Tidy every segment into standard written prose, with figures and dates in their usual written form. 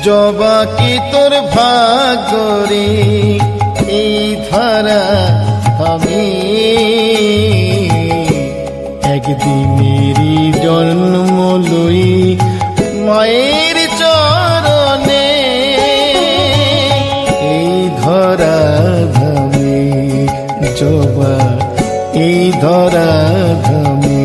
জবা কি তোর ভাগ্যরে এই ধারা আমি একদিনেরই জন্ম লই মায়ের চরণে এই ধরা ধামে জবা এই ধরা ধামে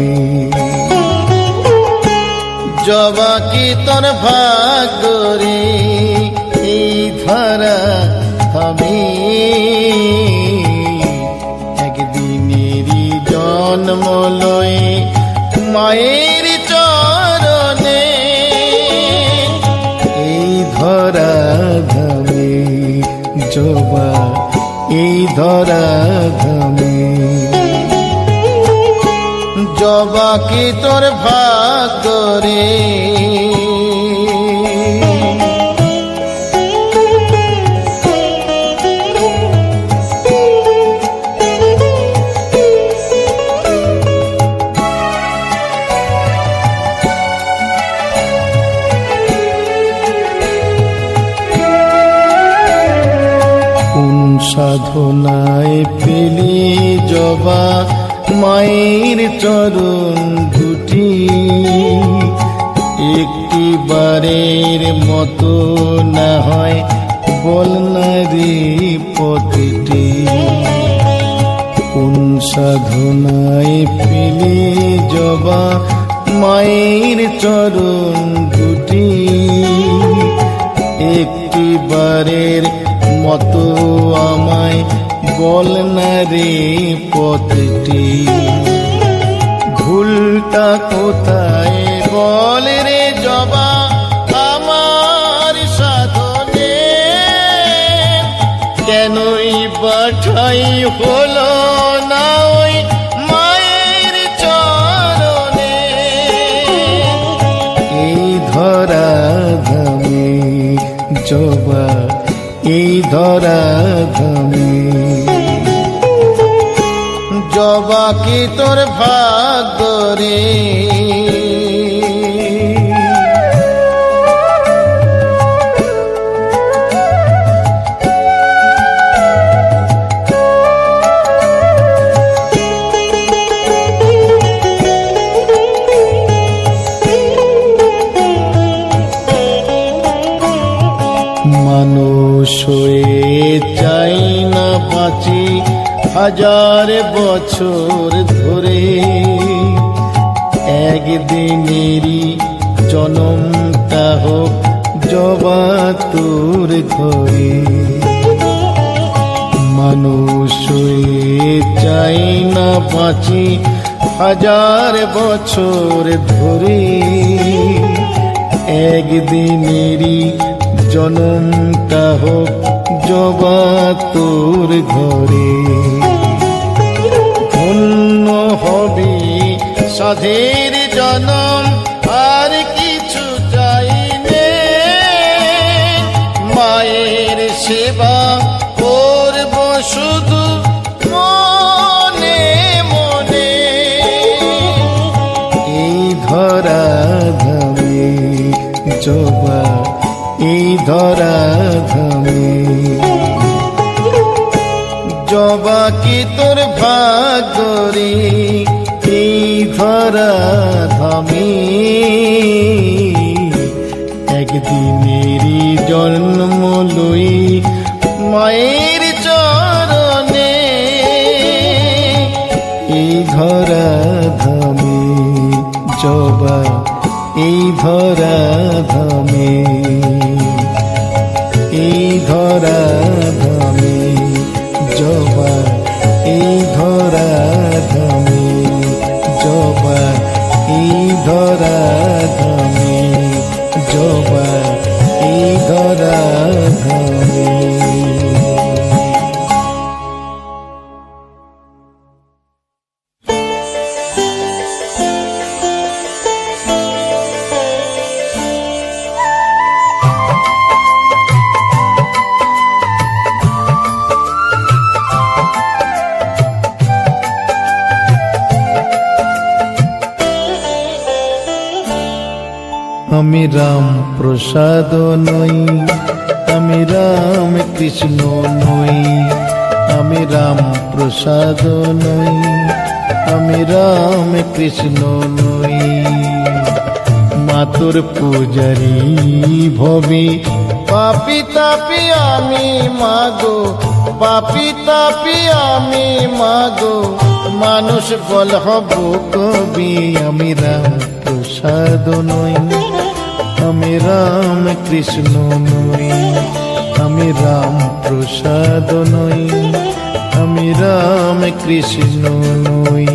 জবা কি তোর ভাগ্যরে এই ধরা ধামে একদিনেরই জন্ম লই মায়ের চরণে এই ধরা ধামে জবা এই ধরা ধামে জবা কি তোর ভাগ্যরে সাধনায় পেলে জবা মায়ের চরণ দুটি একটিবারের মতো না হয় বল না রে পথটি কোন সাধনায় পেলে জবা মায়ের চরণ দুটি একটিবারের মতো আমায় বল না রে পথটি ভুলটা কোথায় বল রে জবা আমার সাধনে কেনই বাঠাই হলো না ওই মায়ের চরণে এই ধরা ধামে জবা এই ধরা ধামে জবা কি তোর ভাগ্যরে মানুষ হয়ে চাই না বাঁচি হাজার বছর ধরে একদিনেরই জনমটা হোক জবা তোর ঘরে মানুষ হয়ে চাই না বাঁচি হাজার বছর ধরে একদিনেরই জনমটা হোক জবা তোর ঘরে ধন্য হবি সাধের জনম আর কিছু চাই নে মায়ের সেবা করব শুধু মনে মনে এই ধরা ধামে জবা এই ধরা ধামে জবা কি তোর ভাগ্যরে এই ধরা ধামে একদিনেরই জন্ম লই মায়ের চরণে এই ধরা ধামে জবা এই ধরা ধামে এই ধরা ধামে জবা এই ধরা ধামে জবা এই ধরা ধামে জবা এই ধরা ধামে আমি রাম প্রসাদ নই, আমি রাম কৃষ্ণ নই, আমি রাম প্রসাদ নই, আমি রাম কৃষ্ণ নই। মাতুর পূজারি ভবি পাপি তাপি আমি মাগো, পাপি তাপি আমি মাগো, মানুষ বল হব কবি। আমি রাম প্রসাদ নই, আমি রাম কৃষ্ণ নই, আমি রাম প্রসাদ নই, আমি রাম কৃষ্ণ নই।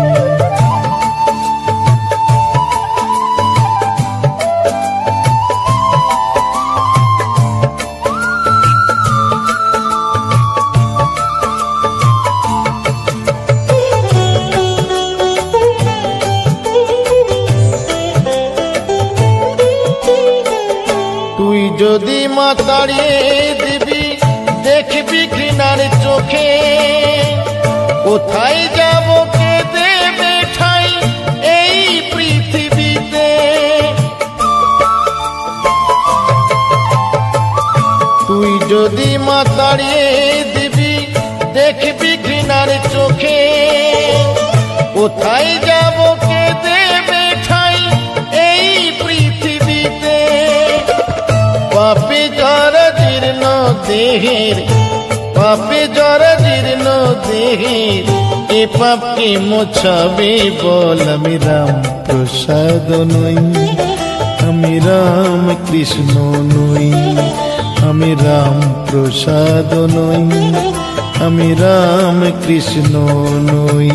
তুই যদি মাতাড়িয়ে দিবি দেখবি ঘৃণার চোখে, কোথায় যাব কে দেবে ঠাই এই পৃথিবীতে। তুই যদি মাতাড়িয়ে দিবি দেখবি ঘৃণার চোখে, কোথায় যাব কে দেবে ঠাই এই পৃথিবীতে। পাপে জরা জীর্ণ দেহের, পাপে জরা জীর্ণ দেহের, এ পাপকে মোছাবে বল। আমি রাম প্রসাদ নই, আমি রাম কৃষ্ণ নই, আমি রাম প্রসাদ নই, আমি রাম কৃষ্ণ নই।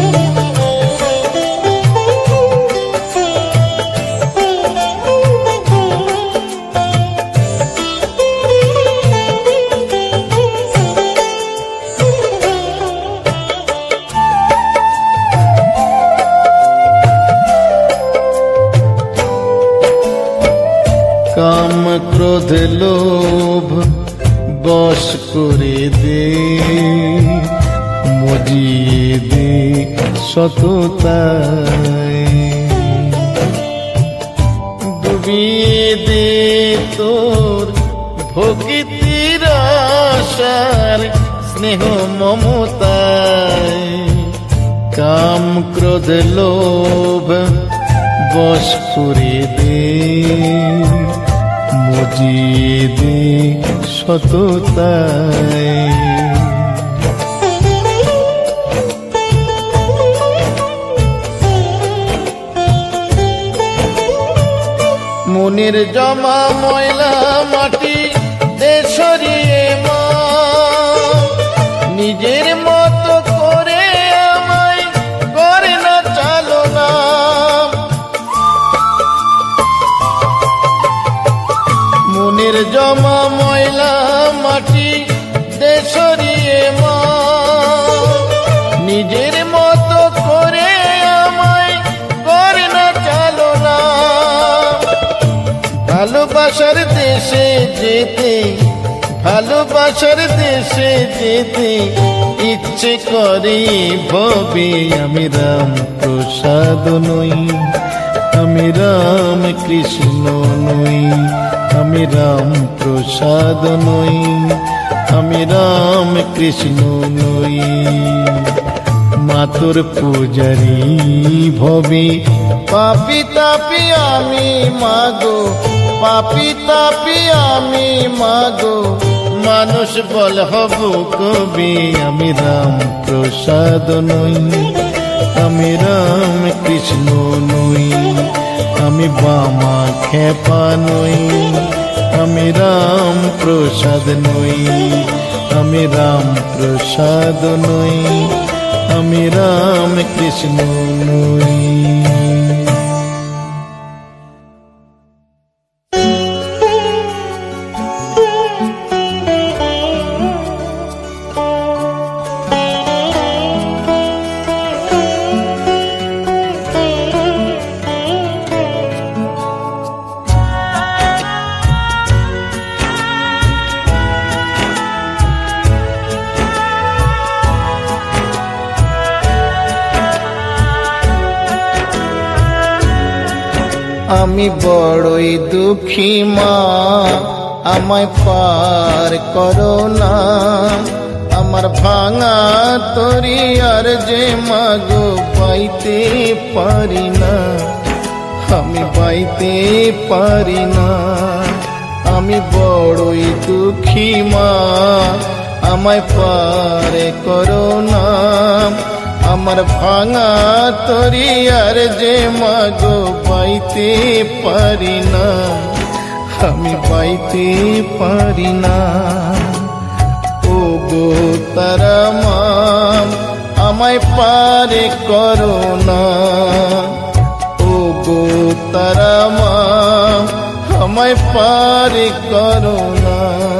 কাম ক্রোধ লোভ বশ করে দে, মজিয়ে দে সততায়, ডুবিয়ে দে তোর ভক্তির আশার স্নেহ মমতায়। কাম ক্রোধ লোভ বশ করে দে, মজিয়ে দে সততায়। মনের জমা ময়লা মাটি দে সরিয়ে মা, নিজের মতো করে আমায় করে না চালনা। মনের জমা ময়লা মাটি দে সরিয়ে মা, নিজের মতো করে আমায় করে না চালনা। ভালোবাসার দেশে যেতে, ভালোবাসার দেশে যেতে ইচ্ছে করে ভবে। আমি রাম প্রসাদ নই, আমি রাম কৃষ্ণ নই, আমি রাম প্রসাদ নই, আমি রাম কৃষ্ণ নই। মাতুর পূজারি ভবি পাপি তাপি আমি মাগো, পাপি তাপি আমি মাগো, মানুষ বল হব কবি। আমি রাম প্রসাদ নই, আমি রাম কৃষ্ণ নই, আমি বামা খেপা নই, আমি রাম প্রসাদ নই, আমি রাম প্রসাদ নই, আমি রাম কৃষ্ণ নই। আমি বড়ই দুঃখী মা, আমায় পার করো না। আমার ভাঙা তরি আর যে মাগো পাইতে পারি না, আমি পাইতে পারি না। আমি বড়ই দুঃখী মা, আমায় পার করো না। আমার ভাঙা তরি আর যে মাগো পাইতে পারি না, আমি পাইতে পারি না। ও গো তারা মা, আমায় পারে করো না। ও গো তারা মা, আমায় পারে করো না।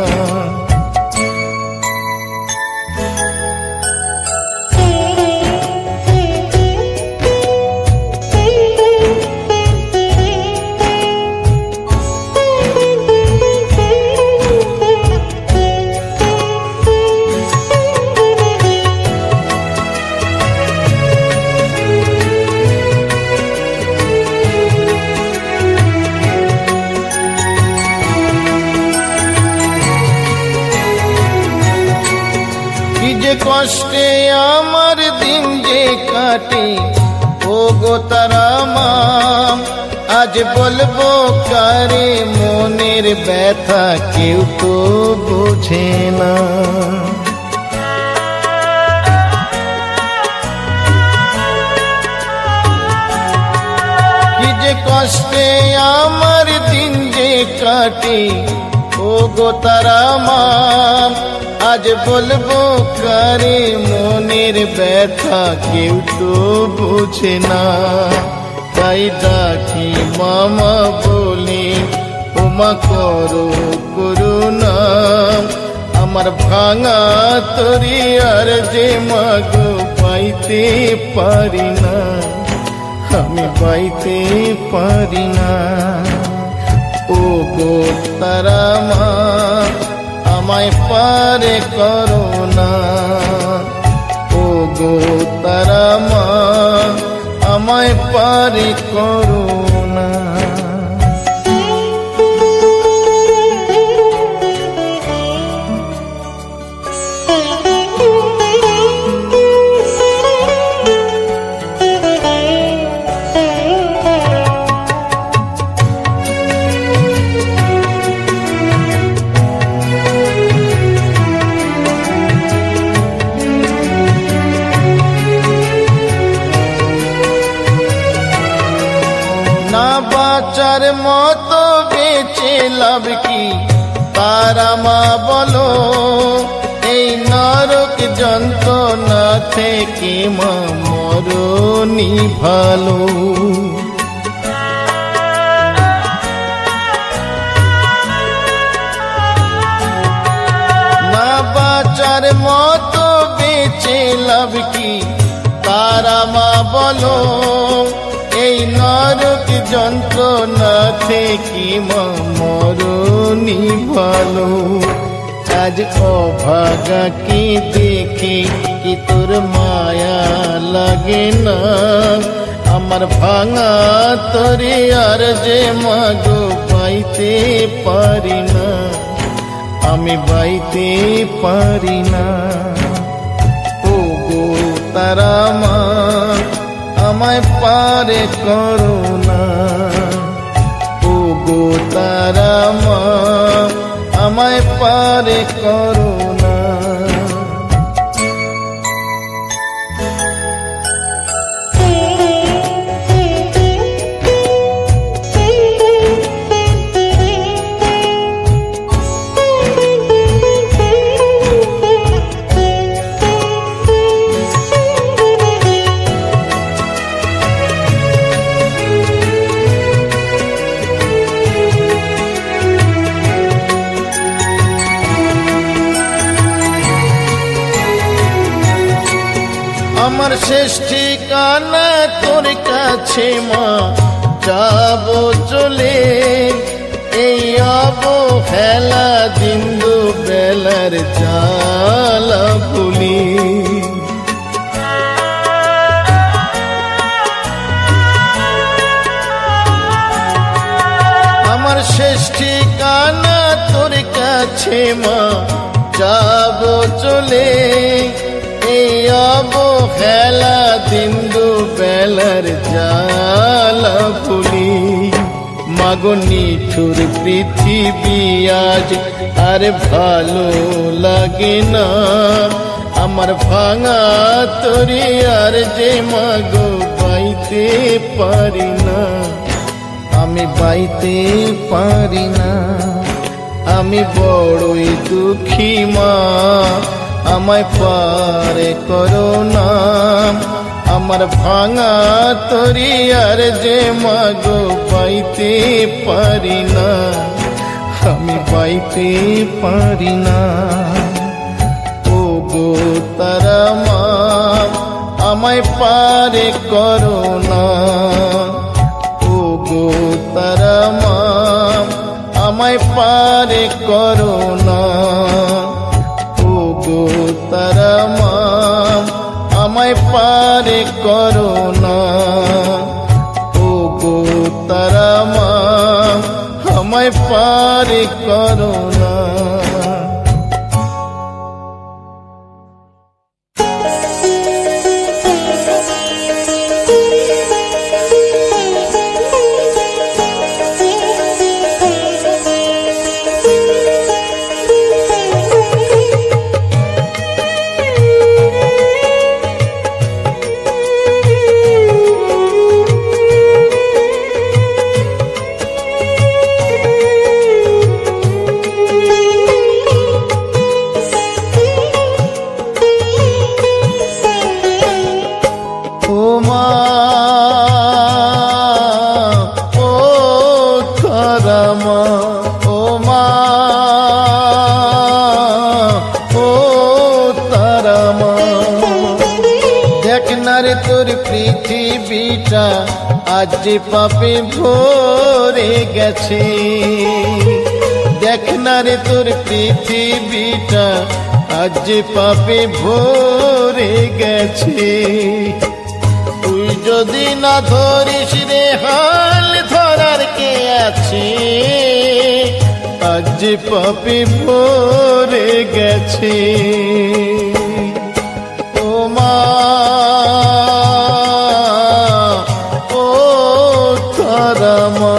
কষ্টে আমার দিন যে কাটে, ও গো তারা মা, আজ বলবো কারে মনের ব্যথা, কেউ তো বোঝে না। কি যে কষ্টে আমার দিন যে কাটে, ও গো তারা মা, আজ বলবো কারে মনের ব্যথা, কেউ তো বুঝে না। তাই ডাকি মামা বলে, ওমা করো করুণা। আমার ভাঙা তরি আর যে মাগো পাইতে পারি না, আমি পাইতে পারি না। ও গো তারা মা, আমায় পারে করো না। ও গো তারা মা, আমায় পারে করো না। বাঁচার মতো বেঁচে লাভ কি তারা মা বলো, এই নরক যন্ত্রণা থেকে মা মরণই ভালো। না বাঁচার মতো বেঁচে লাভ কি তারা মা বলো, এই নরক যন্ত্রণা থেকে মা মরণই ভালো। আজ অভাগা কি দেখে কি তোর মায়া লাগে না, আমার ভাঙা তরে আর যে মাগো পাইতে পারি না, আমি পাইতে পারি না। ও গো তারা মা, আমায় পারে করো না। ও গো তারা মা, আমায় পারে করো না। আমার শেষ ঠিকানা তোর কাছে মা, যাবো চলে এই অবহেলা দিন দুবেলার জ্বালা ভুলি। শেষ ঠিকানা তোর কাছে মা যাব চলে এই অবহেলা দিন দুবেলার জ্বালা ফুলি মাগো নিঠুর পৃথিবী আজ আর ভালো লাগে না আমার ভাঙা তরি আর যে মাগো বাইতে পারি না আমি বাইতে পারি না আমি বড়ই দুঃখী মা আমায় পারে করো না আমার ভাঙা তরি আর যে মাগো বাইতে পারি না আমি বাইতে পারি না ও গো তারা মা আমায় পারে করো না ও গো তারা মা আমায় পারে করো না ও গো তারা মা আমায় পারে করো না ও গো তারা মা আমায় পারে করো না তোর পৃথিবীটা আজ পাপে ভরে গেছে দেখ না রে তোর পৃথিবীটা আজ পাপে ভরে গেছে তুই যদি না ধরিস রে হাল ধরার কে আছে আজ পাপে ভরে গেছে ও মা ও তারা মা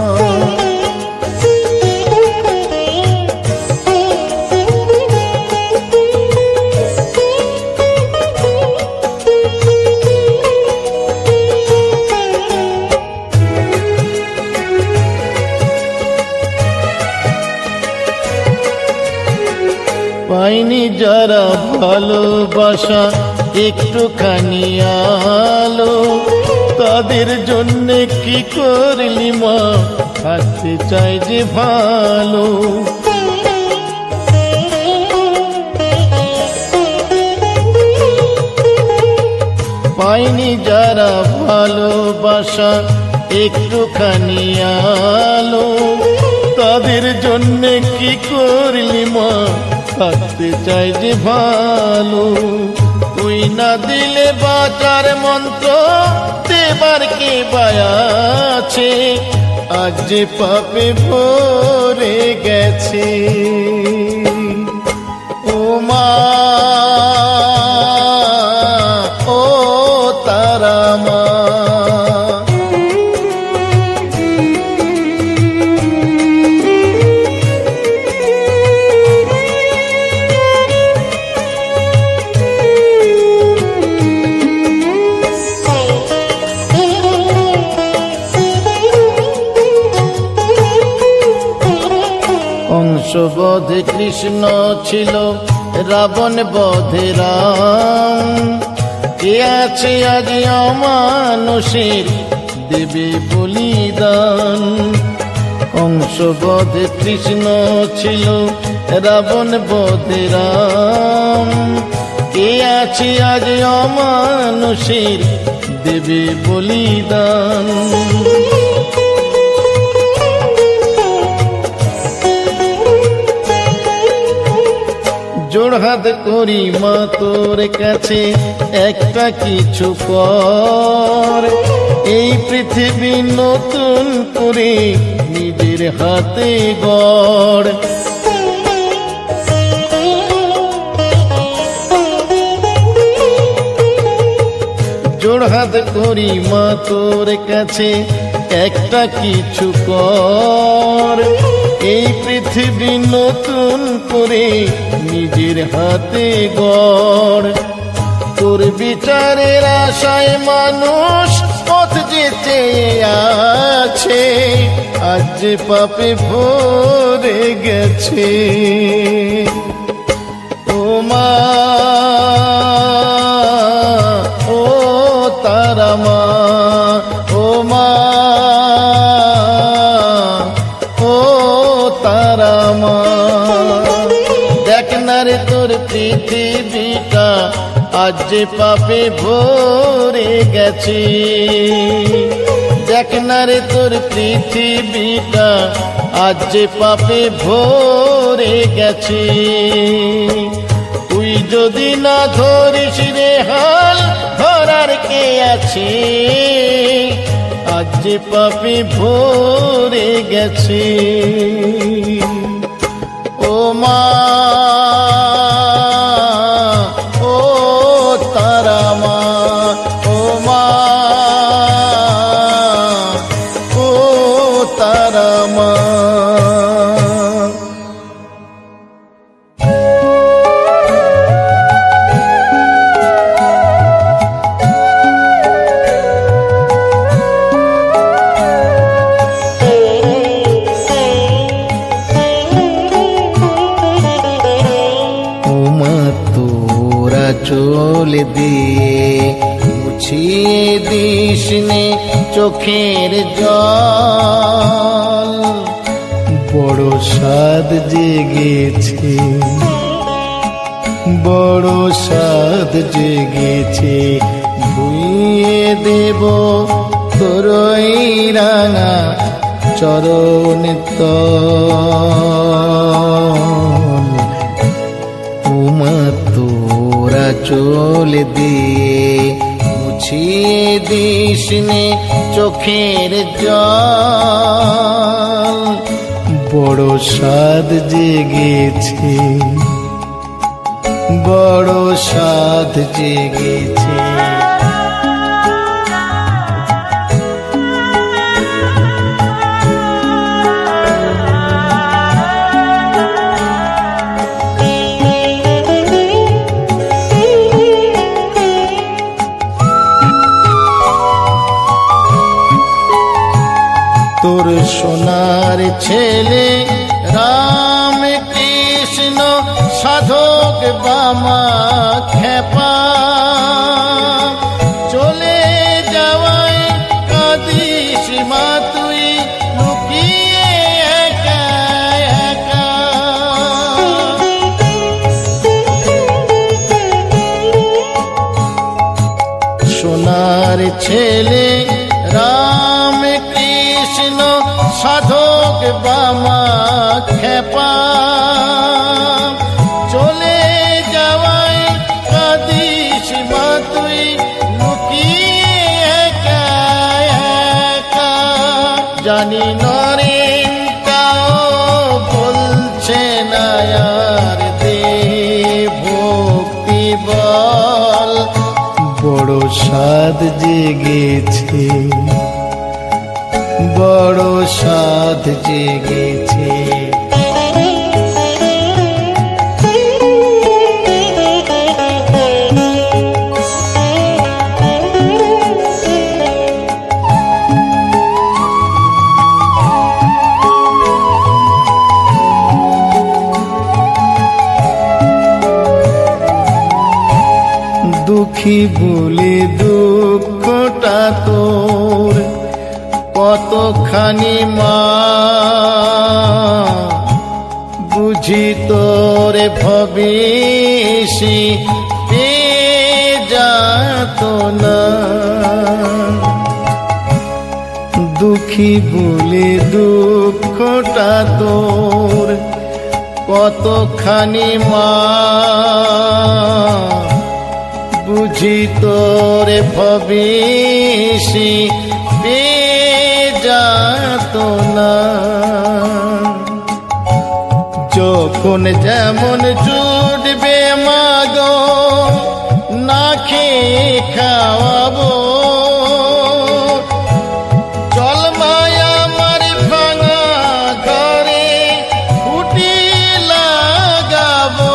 পাইনি যারা ভালোবাসা একটুখানি আলো তাদের জন্য কি করলি মা থাকতে চাই যে ভালো পাইনি যারা ভালোবাসা একটুখানি আলো তাদের জন্য কি করলি মা থাকতে চাই যে ভালো তুই না দিলে বাঁচার মন্ত্র দেবার কে বায়াছে আজ যে পাপে ভরে গেছে ও মা ও তারা মা বধে কৃষ্ণ ছিল রাবণ বধে রাম কে আছে আজ অমানুষের দেবে বলিদান কংস বধে কৃষ্ণ ছিল রাবণ বধে রাম কে আছে আজ অমানুষের দেবে বলিদান জোড়হাত করি মা তোর কাছে একটা কিছু কর এই পৃথিবী নতুন করে নিজের হাতে গড়। জোড়হাত করি মা তোর কাছে একটা কিছু কর। এই পৃথিবী নতুন করে নিজের হাতে গড়। তোর বিচারের আশায় মানুষ পথ যেতে আছে, আজ যে পাপে ভরে গেছে। ও মা, ও তারা মা, ও মা, ও তারা মা। দেখ না রে তোর পৃথিবীটা আজ যে পাপে ভরে গেছে। দেখ না রে তোর পৃথিবীটা আজ যে পাপে ভরে গেছে। তুই যদি না ধরিস রে হাল, ধরার কে আছে? আজ যে পাপে ভরে গেছে। ও মা, ও তারা মা, ও মা, ও তারা মা। চোল দিয়ে মুছিয়ে দিস নে চোখের জল। বড় স্বাদ জেগেছে, বড় স্বাদ জেগেছে, ধুইয়ে দেব তোরই রাঙা চরণ তল। উমা তোরা চোল দিয়ে মুছিয়ে দিস নে চোখের জল। বড় স্বাদ জেগেছে, বড় স্বাদ জেগেছে। তোর সোনার ছেলে রাম কৃষ্ণ সাধক বামা খেপা চলে যাওয়ায় কাঁদিস মা তুই লুকিয়ে একা একা। সোনার ছেলে রাম কৃষ্ণ সাধক বামা খেপা চলে যাওয়ায় কাঁদিস মা তুই লুকিয়ে একা একা। জানি নরেন তাও বলছে না আর দে ভক্তি বল। বড় স্বাদ জেগেছে, বড় স্বাদ জেগেছে। দুঃখী বলে দুঃখটা তোর কতখানি মা বুঝি তোরে ভবেশি পেয়ে যাত না। দুঃখী বলে দুঃখটা তোর কতখানি মা বুঝি তোরে ভবিষি যাত না। যখন যেমন জুটবে মাগো না খেয়ে খাওয়াবো, চল মায়া আমার ভাঙা ঘরে ফুটি লাগাবো।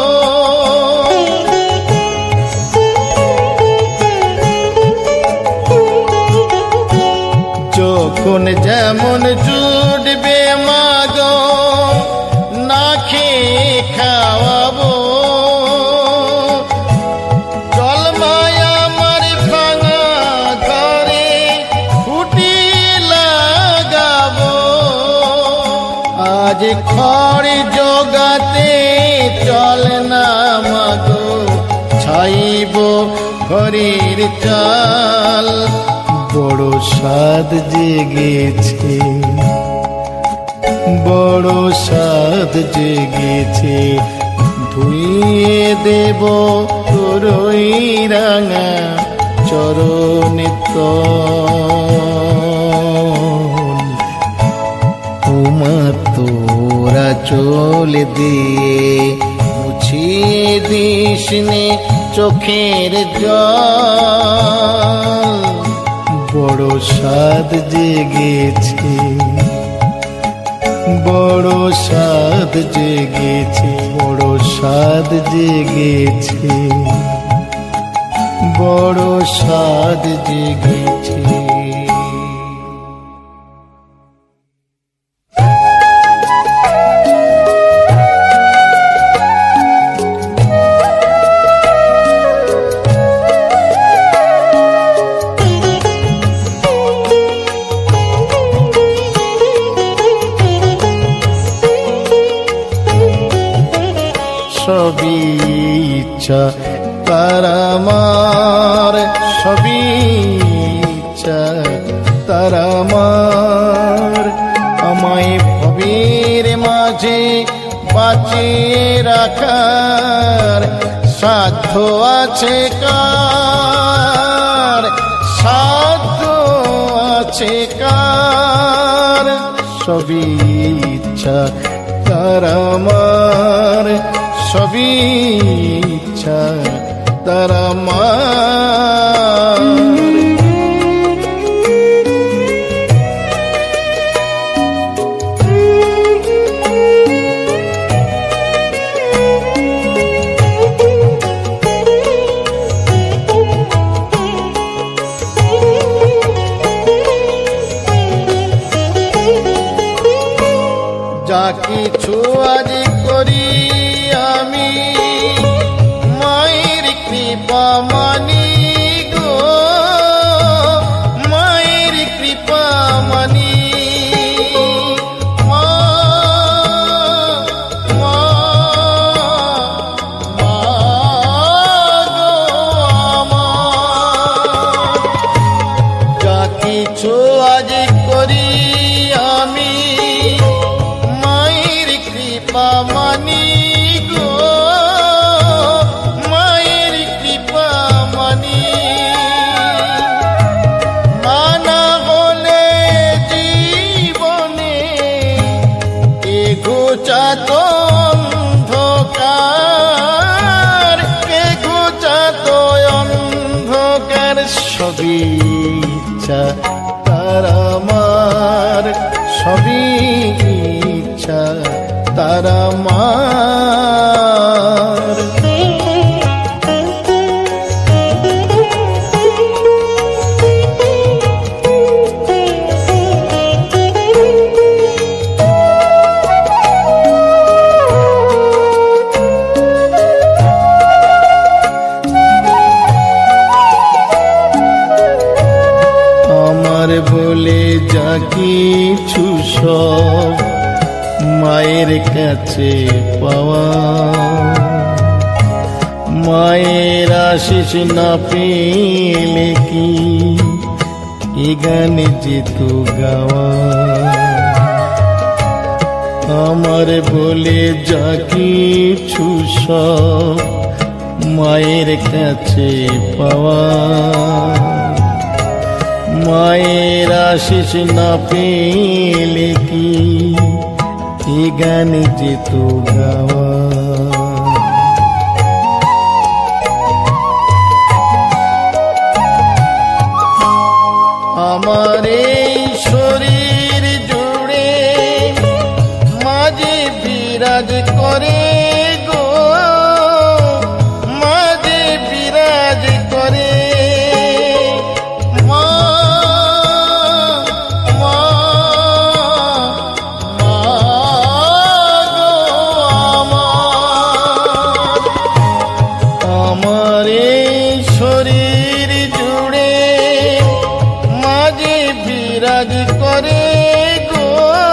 যখন যেমন জুটবে মাগো না খেয়ে খাওয়াবো, চল মায়া আমার ভাঙা ঘরে ফুটি লাগাবো। আজ খড় জোগাতে চল না মাগো ছাইব ঘরের চাল। বড় সাদ জেগেছে, বড় সাদ জেগেছে, ধুইয়ে দেব তোরই রাঙা চরণে তল। উমা তোরা চল দিয়ে মুছিয়ে দিস নে চোখের জল। বড় সাদ জেগেছে, বড় সাদ জেগেছে, বড় সাদ জেগেছে, বড় সাদ জেগেছে। সবই ইচ্ছা তার আমার, সবই ইচ্ছা তার আমার। আমায় ভবের মাঝে বাঁচিয়ে রাখার সাধ্য আছে কার, সাধ্য আছে কার। সবই ইচ্ছা তার আমার, সবই ইচ্ছা তার আমার। যা কিছু আজ করি আমি মায়ের কৃপা মানি গো, মায়ের কৃপা মানি। মা মা মা গো আমার। যা কিছু আজ করি আমি মায়ের কৃপা মানি গো, মায়ের কৃপা মানি। মানা হলে জীবনে এ ঘুচাত অন্ধকার, এ ঘুচাত অন্ধকার। সবই ইচ্ছা তার আমার, সবই ইচ্ছা তার আমার। আমার বলে যা কিছু সব মায়ের কাছে পাওয়া, মায়ের আশিস না পেলে কি এ গান যেত গাওয়া। আমার বলে যা কিছু সব মায়ের কাছে পাওয়া। মায়ের আশিস না পেলে কি এ গান যেত গাওয়া। আমার এই শরীর জুড়ে মাঝে বিরাজ করে গো, মাঝে বিরাজ করে মা, মা, মা গো আমার। আমার এই শরীর জুড়ে মাঝে বিরাজ করে গো,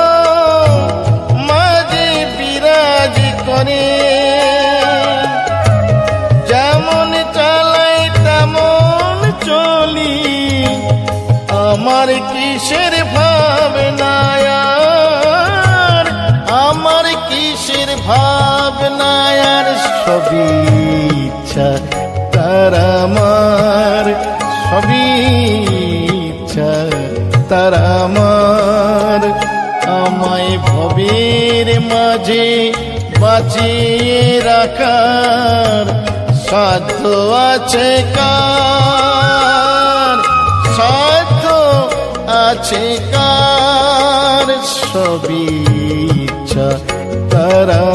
মাঝে বিরাজ করে। যেমন চালাই তেমন চলি, আমার কিসের ভাবনায়ার, আমার কিসের ভাবনায়ার। সবই ইচ্ছা তার আমার, সবই ইচ্ছা তার আমার। আমায় ভবের মাঝে বাঁচিয়ে রাখার সাধ্য আছে কার, সাধ্য আছে কার। সবই ইচ্ছা তার